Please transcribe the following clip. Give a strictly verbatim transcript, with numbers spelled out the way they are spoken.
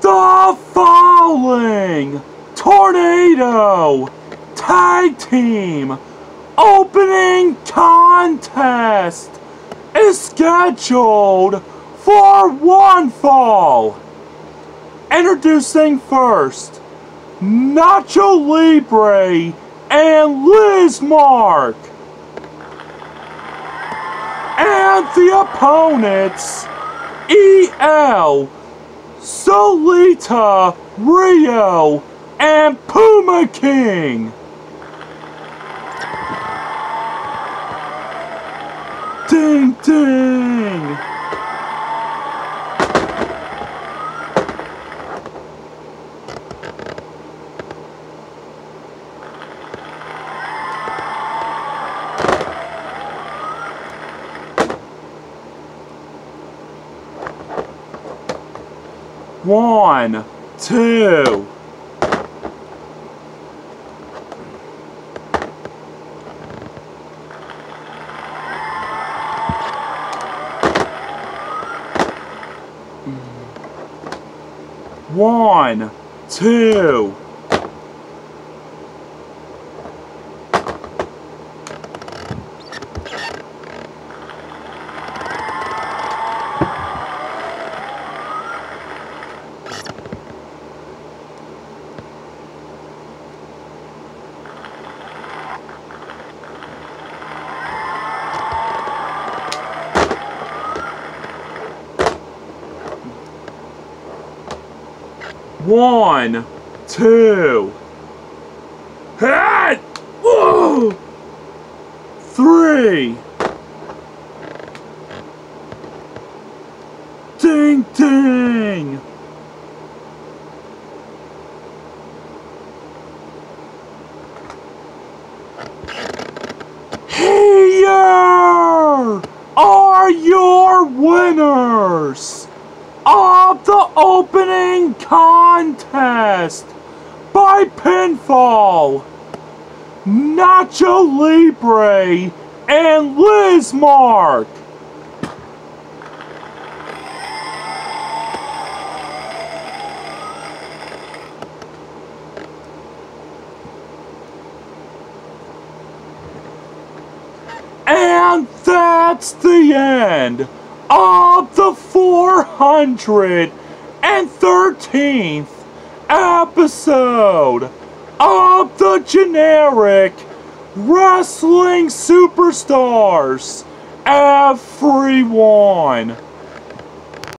The following Tornado Tag Team Opening Contest is scheduled for one fall. Introducing first, Nacho Libre and Lizmark. And the opponents, E L, Solitario, and Puma King. Ding ding! One, two. One, two. One, two, hey! Whoa! Three, ding ding, here are your winners of the opening contest by pinfall, Nacho Libre and Lizmark. And that's the end of the four hundred thirteenth episode of the generic Wrestling Superstars everyone.